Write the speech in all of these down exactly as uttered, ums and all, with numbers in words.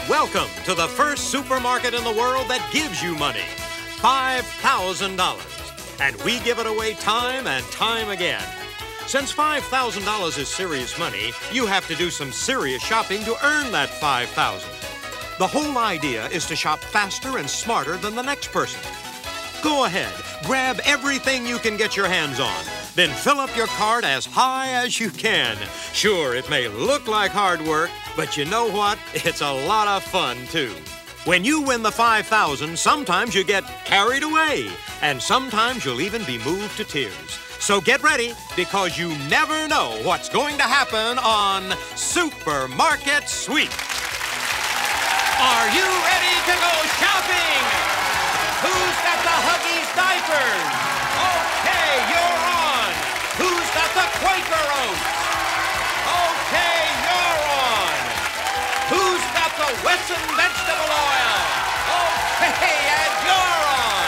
Welcome to the first supermarket in the world that gives you money, five thousand dollars. And we give it away time and time again. Since five thousand dollars is serious money, you have to do some serious shopping to earn that five thousand dollars. The whole idea is to shop faster and smarter than the next person. Go ahead, grab everything you can get your hands on. Then fill up your cart as high as you can. Sure, it may look like hard work, but you know what? It's a lot of fun, too. When you win the five thousand dollars, sometimes you get carried away, and sometimes you'll even be moved to tears. So get ready, because you never know what's going to happen on Supermarket Sweep. Are you ready to go shopping? Who's got the Huggies diapers? Okay, you're on. Who's got the Quaker Oats? Okay, you're on. Who's got the Wesson vegetable oil? Okay, and you're on.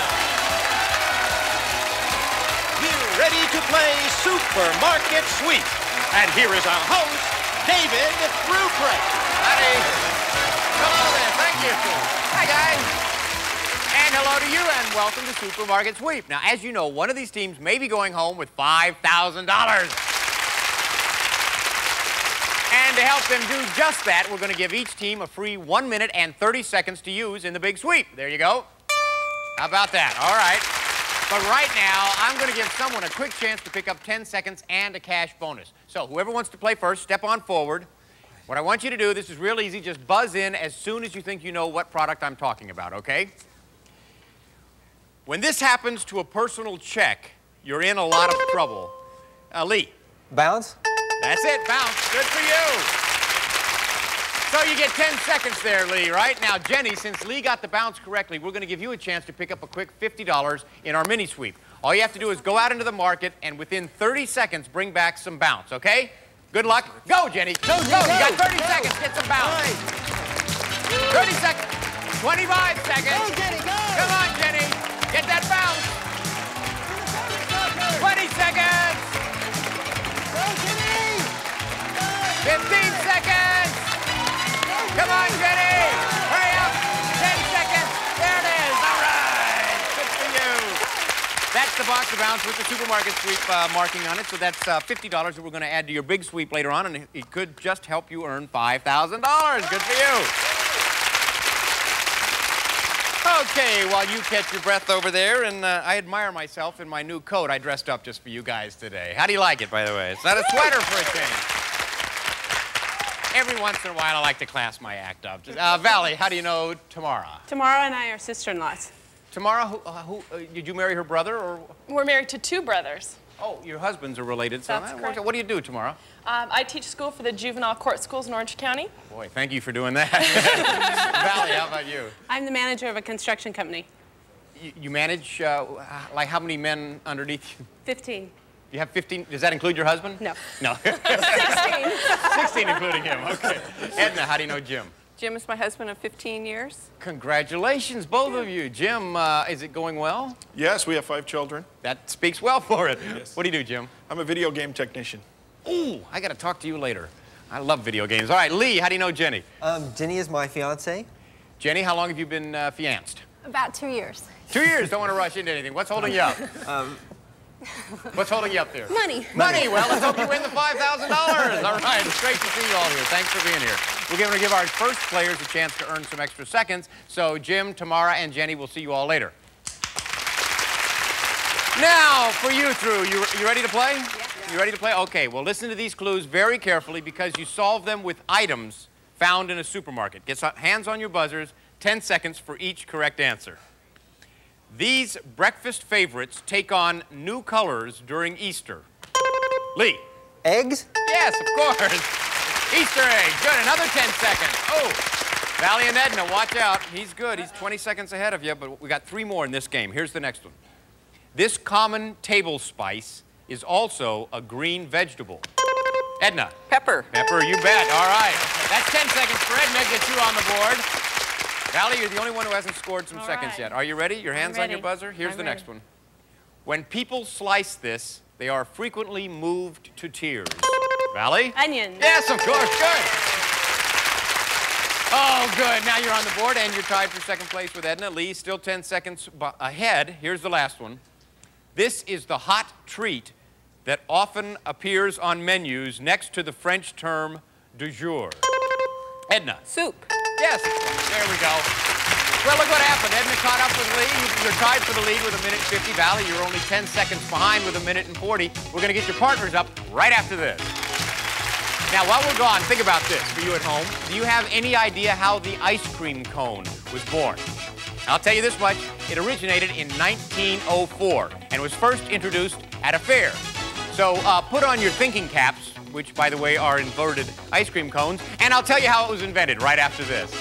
We're ready to play Supermarket Sweep. And here is our host, David Ruprecht. Howdy. Hello there. Thank you. Hi, guys. And hello to you, and welcome to Supermarket Sweep. Now, as you know, one of these teams may be going home with five thousand dollars. And to help them do just that, we're going to give each team a free one minute and thirty seconds to use in the big sweep. There you go. How about that? All right. But right now, I'm going to give someone a quick chance to pick up ten seconds and a cash bonus. So whoever wants to play first, step on forward. What I want you to do, this is real easy, just buzz in as soon as you think you know what product I'm talking about, okay? When this happens to a personal check, you're in a lot of trouble. Uh, Lee. Bounce? That's it, bounce. Good for you. So you get ten seconds there, Lee, right? Now, Jenny, since Lee got the bounce correctly, we're going to give you a chance to pick up a quick fifty dollars in our mini sweep. All you have to do is go out into the market and within thirty seconds bring back some bounce, okay? Good luck. Go, Jenny. Go, go. You got thirty seconds. Get some bounce. thirty seconds. twenty-five seconds. Go, Jenny, go. Come on, Jenny. Get that bounce. twenty seconds. Go, Jenny. fifteen seconds. Come on, Jenny. Hurry up. ten seconds. There it is. All right. Good for you. That's the box of bounce with the Supermarket Sweep uh, marking on it. So that's uh, fifty dollars that we're going to add to your big sweep later on, and it could just help you earn five thousand dollars. Good for you. Okay, while you catch your breath over there, and uh, I admire myself in my new coat I dressed up just for you guys today. How do you like it, by the way? It's not a sweater for a change. Every once in a while, I like to class my act up. Uh, Valley, how do you know Tamara? Tamara and I are sister-in-laws. Tamara, who, uh, who uh, did you marry her brother, or? We're married to two brothers. Oh, your husbands are related, so That's that correct. works. What do you do, Tamara? Um, I teach school for the juvenile court schools in Orange County. Boy, thank you for doing that. Valley, how about you? I'm the manager of a construction company. You, you manage, uh, like, how many men underneath you? fifteen. You have fifteen? Does that include your husband? No. No. sixteen. sixteen including him, okay. Edna, how do you know Jim? Jim is my husband of fifteen years. Congratulations, both of you. Jim, uh, is it going well? Yes, we have five children. That speaks well for it. Yes. What do you do, Jim? I'm a video game technician. Ooh, I got to talk to you later. I love video games. All right, Lee, how do you know Jenny? Um, Jenny is my fiance. Jenny, how long have you been uh, fianced? About two years. Two years. Don't want to rush into anything. What's holding you up? Um, What's holding you up there? Money. Money. Well, let's hope you win the five thousand dollars. All right, it's great to see you all here. Thanks for being here. We're going to give our first players a chance to earn some extra seconds. So Jim, Tamara, and Jenny, we'll see you all later. Now, for you, Drew, you, you ready to play? Yeah. You ready to play? Okay, well, listen to these clues very carefully because you solve them with items found in a supermarket. Get some hands on your buzzers, ten seconds for each correct answer. These breakfast favorites take on new colors during Easter. Lee. eggs? Yes, of course. Easter egg. Good. Another ten seconds. Oh. Valley and Edna, watch out. He's good. He's twenty seconds ahead of you, but we got three more in this game. Here's the next one. This common table spice is also a green vegetable. Edna. Pepper. Pepper, you bet. All right. That's ten seconds for Edna. Get you on the board. Valley, you're the only one who hasn't scored some All seconds right. yet. Are you ready? Your hands I'm on your ready. buzzer? Here's I'm the ready. next one. When people slice this, they are frequently moved to tears. Valley? Onions. Yes, of course. Good. Oh, good. Now you're on the board, and you're tied for second place with Edna. Lee, still ten seconds ahead. Here's the last one. This is the hot treat that often appears on menus next to the French term du jour. Edna. Soup. Yes, there we go. Well, look what happened. Edna caught up with Lee. You're tied for the lead with a minute fifty. Valley, you're only ten seconds behind with a minute and forty. We're going to get your partners up right after this. Now, while we're gone, think about this for you at home. Do you have any idea how the ice cream cone was born? I'll tell you this much. It originated in nineteen oh four and was first introduced at a fair. So uh, put on your thinking caps, which, by the way, are inverted ice cream cones, and I'll tell you how it was invented right after this.